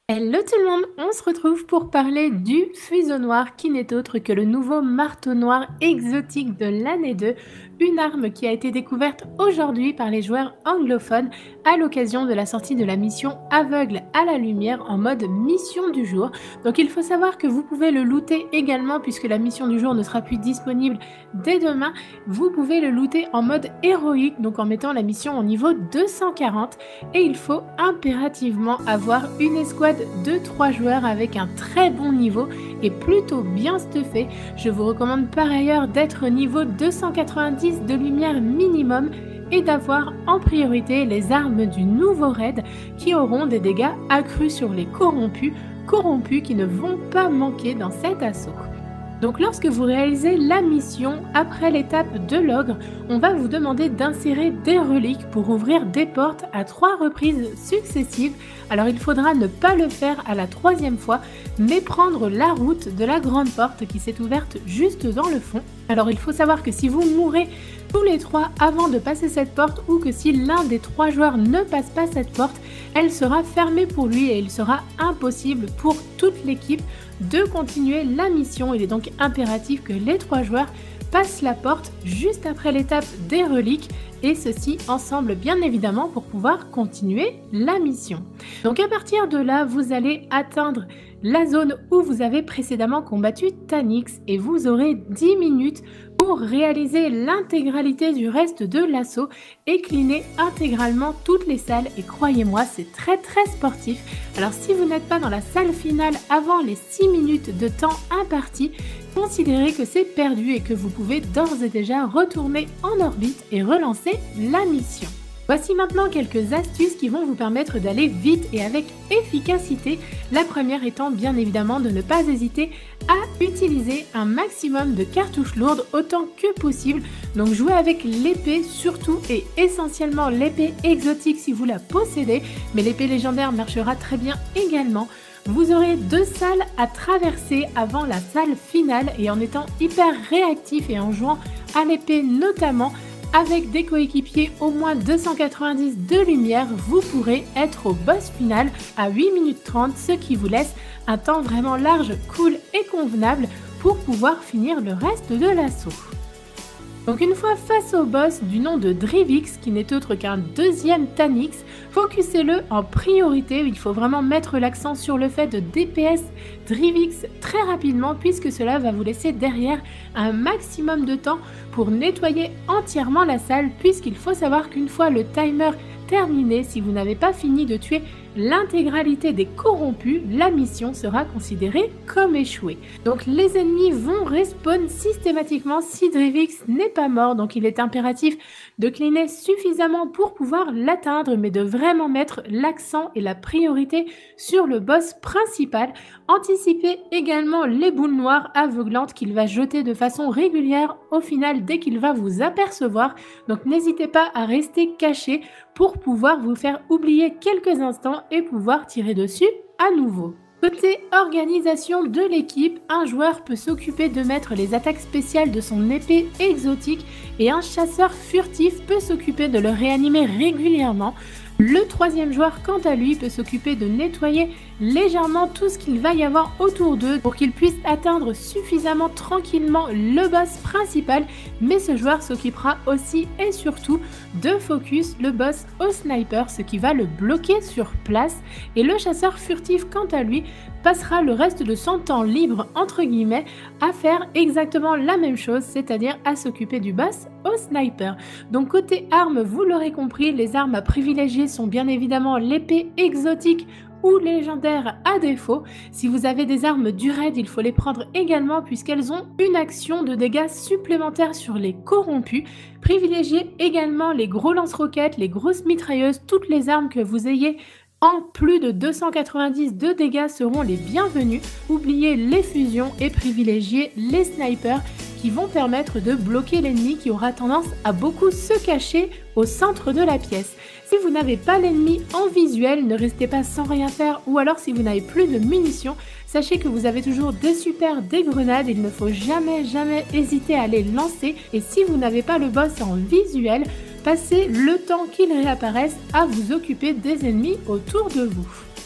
Hello tout le monde, on se retrouve pour parler du fuseau noir qui n'est autre que le nouveau marteau noir exotique de l'année 2, une arme qui a été découverte aujourd'hui par les joueurs anglophones à l'occasion de la sortie de la mission Aveugle à la lumière en mode mission du jour. Donc il faut savoir que vous pouvez le looter également puisque la mission du jour ne sera plus disponible dès demain. Vous pouvez le looter en mode héroïque, donc en mettant la mission au niveau 240 et il faut impérativement avoir une escouade de 3 joueurs avec un très bon niveau et plutôt bien stuffé. Je vous recommande par ailleurs d'être niveau 290 de lumière minimum et d'avoir en priorité les armes du nouveau raid qui auront des dégâts accrus sur les corrompus qui ne vont pas manquer dans cet assaut. Donc lorsque vous réalisez la mission, après l'étape de l'ogre, on va vous demander d'insérer des reliques pour ouvrir des portes à 3 reprises successives. Alors il faudra ne pas le faire à la 3e fois, mais prendre la route de la grande porte qui s'est ouverte juste dans le fond. Alors il faut savoir que si vous mourrez tous les 3 avant de passer cette porte ou que si l'un des 3 joueurs ne passe pas cette porte, elle sera fermée pour lui et il sera impossible pour toute l'équipe de continuer la mission. Il est donc impératif que les 3 joueurs passent la porte juste après l'étape des reliques et ceci ensemble bien évidemment pour pouvoir continuer la mission. Donc à partir de là, vous allez atteindre la zone où vous avez précédemment combattu Tanyx et vous aurez 10 minutes pour réaliser l'intégralité du reste de l'assaut et cleaner intégralement toutes les salles et croyez-moi c'est très sportif. Alors si vous n'êtes pas dans la salle finale avant les 6 minutes de temps imparti, considérez que c'est perdu et que vous pouvez d'ores et déjà retourner en orbite et relancer la mission. Voici maintenant quelques astuces qui vont vous permettre d'aller vite et avec efficacité. La première étant bien évidemment de ne pas hésiter à utiliser un maximum de cartouches lourdes autant que possible. Donc jouez avec l'épée surtout et essentiellement l'épée exotique si vous la possédez, mais l'épée légendaire marchera très bien également. Vous aurez 2 salles à traverser avant la salle finale et en étant hyper réactif et en jouant à l'épée notamment, avec des coéquipiers au moins 290 de lumière, vous pourrez être au boss final à 8 minutes 30, ce qui vous laisse un temps vraiment large, cool et convenable pour pouvoir finir le reste de l'assaut. Donc une fois face au boss du nom de Drivix, qui n'est autre qu'un 2e Tanyx, focussez-le en priorité. Il faut vraiment mettre l'accent sur le fait de DPS Drivix très rapidement puisque cela va vous laisser derrière un maximum de temps pour nettoyer entièrement la salle puisqu'il faut savoir qu'une fois le timer terminé, si vous n'avez pas fini de tuer l'intégralité des corrompus, la mission sera considérée comme échouée. Donc les ennemis vont respawn systématiquement si Drivix n'est pas mort, donc il est impératif de cleaner suffisamment pour pouvoir l'atteindre, mais de vraiment mettre l'accent et la priorité sur le boss principal. Anticipez également les boules noires aveuglantes qu'il va jeter de façon régulière au final dès qu'il va vous apercevoir, donc n'hésitez pas à rester caché pour pouvoir vous faire oublier quelques instants et pouvoir tirer dessus à nouveau. Côté organisation de l'équipe, un joueur peut s'occuper de mettre les attaques spéciales de son épée exotique et un chasseur furtif peut s'occuper de le réanimer régulièrement. Le 3e joueur, quant à lui, peut s'occuper de nettoyer légèrement tout ce qu'il va y avoir autour d'eux pour qu'ils puissent atteindre suffisamment tranquillement le boss principal, mais ce joueur s'occupera aussi et surtout de focus le boss au sniper, ce qui va le bloquer sur place, et le chasseur furtif, quant à lui, passera le reste de son temps libre, entre guillemets, à faire exactement la même chose, c'est-à-dire à s'occuper du boss au sniper. Donc côté armes, vous l'aurez compris, les armes à privilégier sont bien évidemment l'épée exotique ou légendaire à défaut. Si vous avez des armes du raid, il faut les prendre également puisqu'elles ont une action de dégâts supplémentaires sur les corrompus. Privilégiez également les gros lance-roquettes, les grosses mitrailleuses, toutes les armes que vous ayez en plus de 290 de dégâts seront les bienvenus. Oubliez les fusions et privilégiez les snipers qui vont permettre de bloquer l'ennemi qui aura tendance à beaucoup se cacher au centre de la pièce. Si vous n'avez pas l'ennemi en visuel, ne restez pas sans rien faire ou alors si vous n'avez plus de munitions, sachez que vous avez toujours des super, des grenades, il ne faut jamais hésiter à les lancer et si vous n'avez pas le boss en visuel, passez le temps qu'il réapparaisse à vous occuper des ennemis autour de vous.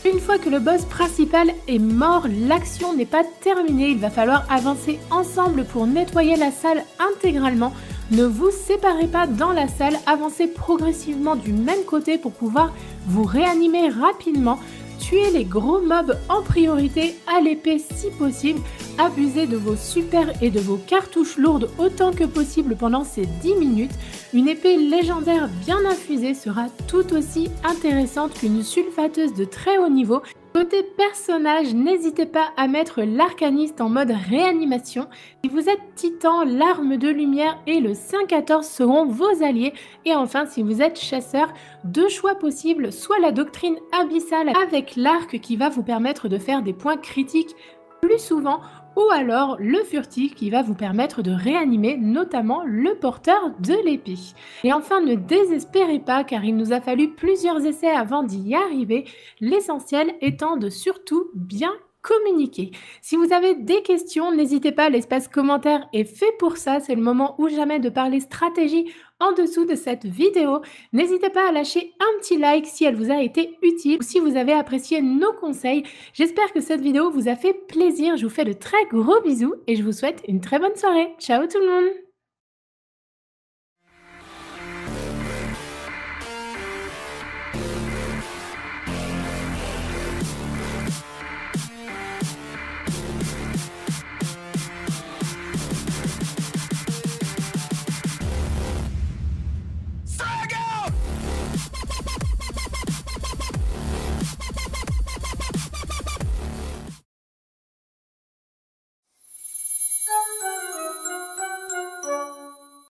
Une fois que le boss principal est mort, l'action n'est pas terminée, il va falloir avancer ensemble pour nettoyer la salle intégralement. Ne vous séparez pas dans la salle, avancez progressivement du même côté pour pouvoir vous réanimer rapidement. Tuez les gros mobs en priorité à l'épée si possible. Abusez de vos super et de vos cartouches lourdes autant que possible pendant ces 10 minutes. Une épée légendaire bien infusée sera tout aussi intéressante qu'une sulfateuse de très haut niveau. Côté personnage, n'hésitez pas à mettre l'arcaniste en mode réanimation. Si vous êtes titan, l'arme de lumière et le 5-14 seront vos alliés. Et enfin, si vous êtes chasseur, deux choix possibles, soit la doctrine abyssale avec l'arc qui va vous permettre de faire des points critiques plus souvent, ou alors le furtif qui va vous permettre de réanimer notamment le porteur de l'épée. Et enfin, ne désespérez pas car il nous a fallu plusieurs essais avant d'y arriver, l'essentiel étant de surtout bien communiquer. Si vous avez des questions, n'hésitez pas, l'espace commentaire est fait pour ça, c'est le moment ou jamais de parler stratégie en dessous de cette vidéo. N'hésitez pas à lâcher un petit like si elle vous a été utile ou si vous avez apprécié nos conseils. J'espère que cette vidéo vous a fait plaisir, je vous fais de très gros bisous et je vous souhaite une très bonne soirée. Ciao tout le monde!